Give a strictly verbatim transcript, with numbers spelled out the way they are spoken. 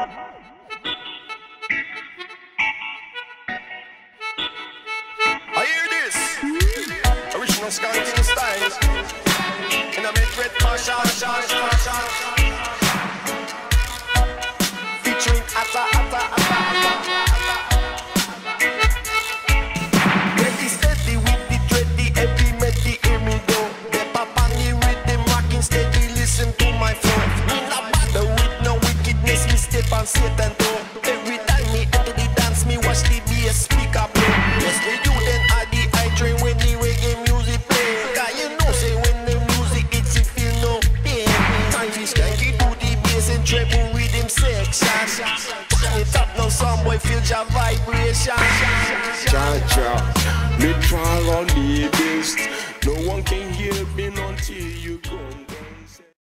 I hear this. Original skanking style. And I make red passion, featuring Atta, Atta, Atta, Atta. Ready, steady with the dready, heavy, meddy, hear me go. The papa me rhythm, rocking steady, listen to my flow. Me not bother with no wickedness, me step on Satan toe. Every time me enter the dance, me watch the bass speak up low. Yes, the you then are the eye train when the reggae music play. Cause you know say when the music hits you feel no pain. Time is skanky to the bass and treble rhythm section. Turn it up now, some boy feel your vibration. Cha cha, me try on the best. No one can hear me until you come.